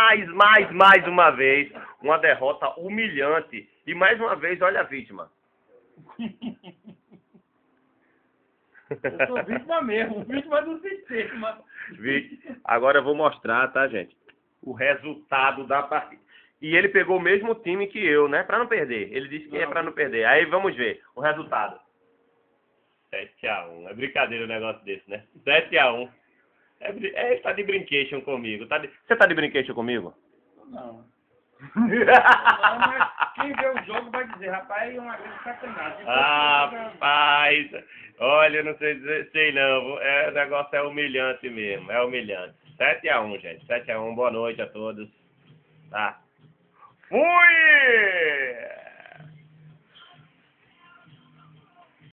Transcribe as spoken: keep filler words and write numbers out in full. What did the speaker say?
mais, mais, mais uma vez, uma derrota humilhante. E mais uma vez, olha a vítima. Eu sou vítima mesmo, vítima do sistema. Agora eu vou mostrar, tá, gente? O resultado da partida. E ele pegou o mesmo time que eu, né? Pra não perder. Ele disse que não, é pra não perder. Aí vamos ver o resultado. sete a um. É brincadeira um negócio desse, né? sete a um. É, é, tá de brincation comigo. Tá de... Você tá de brincation comigo? Não. Não, mas quem vê o jogo vai dizer, rapaz, é uma grande sacanagem. Rapaz, olha, eu não sei dizer, sei não. É, o negócio é humilhante mesmo, é humilhante. sete a um, gente. sete a um, boa noite a todos. Tá? Fui!